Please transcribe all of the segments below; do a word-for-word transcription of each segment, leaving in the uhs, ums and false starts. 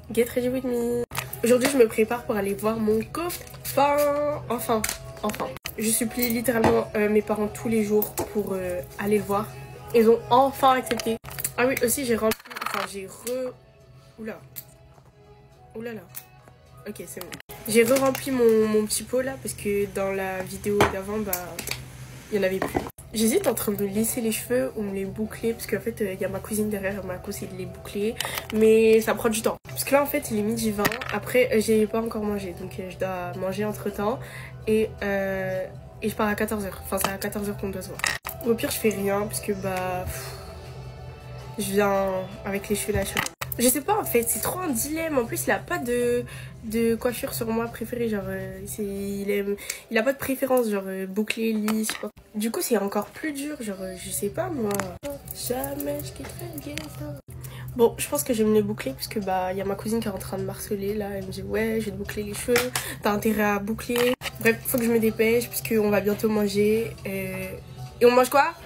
Get ready with me. Aujourd'hui, je me prépare pour aller voir mon copain. Enfin, enfin. Je supplie littéralement euh, mes parents tous les jours pour euh, aller le voir. Ils ont enfin accepté. Ah oui, aussi j'ai rempli, enfin j'ai re... Oula. Oula là. Ok, c'est bon. J'ai re-rempli mon, mon petit pot là parce que dans la vidéo d'avant, bah, il n'y en avait plus. J'hésite entre me lisser les cheveux ou me les boucler parce qu'en fait il euh, y a ma cousine derrière, elle m'a conseillé de les boucler, mais ça prend du temps parce que là en fait il est midi vingt. Après euh, j'ai pas encore mangé donc euh, je dois manger entre temps et, euh, et je pars à quatorze heures. Enfin c'est à quatorze heures qu'on doit se voir. Au pire je fais rien parce que bah pff, je viens avec les cheveux naturels. Je sais pas en fait, c'est trop un dilemme. En plus il a pas de, de coiffure sur moi préférée, genre euh, il, aime, il a pas de préférence, genre euh, bouclé, lisse, je sais pas. Du coup c'est encore plus dur, genre euh, je sais pas moi. Jamais je quitterai le ghetto. Bon je pense que je vais me les boucler parce que bah il y a ma cousine qui est en train de marceler là. Elle me dit ouais je vais te boucler les cheveux, t'as intérêt à boucler. Bref faut que je me dépêche puisqu'on va bientôt manger. Et, et on mange quoi?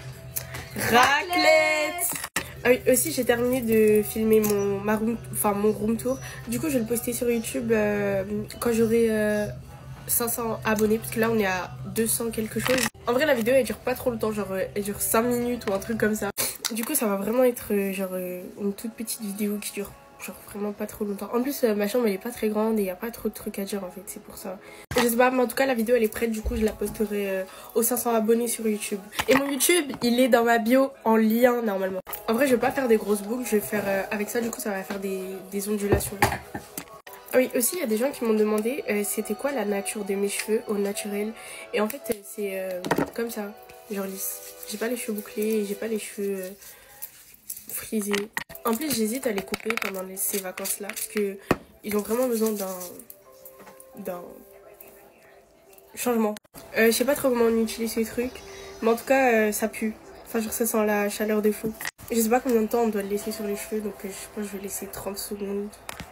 Raclette. Ah oui, aussi j'ai terminé de filmer mon, ma room, enfin, mon room tour. Du coup je vais le poster sur YouTube euh, quand j'aurai euh, cinq cents abonnés. Parce que là on est à deux cents quelque chose. En vrai la vidéo elle dure pas trop longtemps, genre elle dure cinq minutes ou un truc comme ça. Du coup ça va vraiment être euh, genre euh, une toute petite vidéo qui dure genre vraiment pas trop longtemps. En plus euh, ma chambre elle est pas très grande et il y a pas trop de trucs à dire en fait, c'est pour ça. Je sais pas mais en tout cas la vidéo elle est prête, du coup je la posterai euh, aux cinq cents abonnés sur YouTube. Et mon YouTube il est dans ma bio en lien normalement. En vrai je vais pas faire des grosses boucles, je vais faire euh, avec ça, du coup ça va faire des, des ondulations. Ah oui aussi il y a des gens qui m'ont demandé euh, c'était quoi la nature de mes cheveux au naturel. Et en fait euh, c'est euh, comme ça, genre lisse. J'ai pas les cheveux bouclés, j'ai pas les cheveux euh, frisés. En plus j'hésite à les couper pendant les, ces vacances là parce que ils ont vraiment besoin d'un d'un changement. Euh, je sais pas trop comment on utilise ces trucs, mais en tout cas euh, ça pue. Enfin genre ça sent la chaleur de fou. Je sais pas combien de temps on doit le laisser sur les cheveux, donc euh, je pense que je vais laisser trente secondes.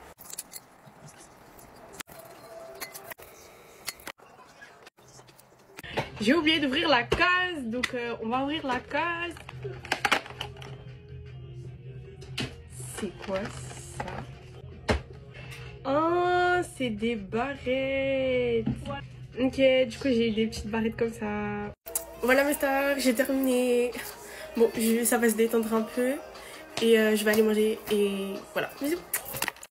J'ai oublié d'ouvrir la case, donc euh, on va ouvrir la case. C'est quoi ça? Oh, c'est des barrettes. Ok, du coup j'ai des petites barrettes comme ça. Voilà mes stars, j'ai terminé. Bon, je, ça va se détendre un peu. Et euh, je vais aller manger et voilà. Bisous.